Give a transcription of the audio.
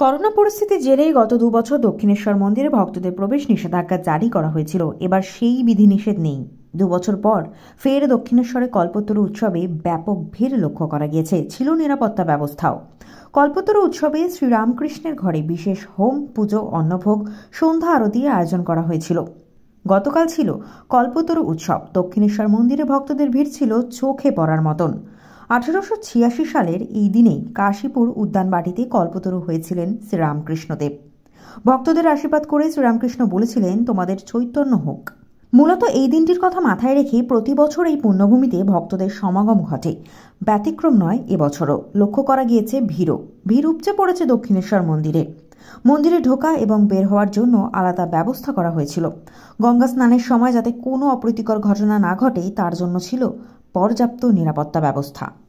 Corona পরিস্থিতির জেরেই গত 2 বছর দক্ষিণেশ্বর মন্দিরে ভক্তদের প্রবেশ নিষেধাজ্ঞা জারি করা হয়েছিল। এবার সেই বিধিনিষেধ নেই। 2 বছর পর ফের দক্ষিণেশ্বরে কল্পতরু উৎসবে ব্যাপক ভিড় লক্ষ্য করা গিয়েছে। ছিল নিরাপত্তা ব্যবস্থাও। কল্পতরু উৎসবে শ্রীরামকৃষ্ণের ঘরে বিশেষ হোম, পুজো, অন্নভোগ, সন্ধ্যা আরতির আয়োজন করা হয়েছিল। গতকাল ছিল কল্পতরু উৎসব। দক্ষিণেশ্বর মন্দিরে ভক্তদের ভিড় ছিল চোখে পড়ার মতন। 1886 সালের এই দিনেই কাশীপুর উদ্যানবাটিতে কল্পতরু হয়েছিলেন শ্রীরামকৃষ্ণদেব। ভক্তদের আশীর্বাদ করে শ্রীরামকৃষ্ণ বলেছিলেন, তোমাদের চৈতন্য হোক। মূলত এই দিনটির কথা মাথায় রেখে প্রতি বছর এই পুণ্যভূমিতে ভক্তদের সমাগম ঘটে। ব্যতিক্রম নয় এবছরও। লক্ষ্য করা গিয়েছে ভিড় উপচে পড়েছে দক্ষিণেশ্বর মন্দিরে। মন্দিরে ঢোকা এবং বের হওয়ার জন্য আলাদা ব্যবস্থা করা হয়েছিল। গঙ্গা স্নানের সময় যাতে কোনো অপ্রীতিকর ঘটনা না ঘটে তার জন্য ছিল পর্যাপ্ত নিরাপত্তা ব্যবস্থা।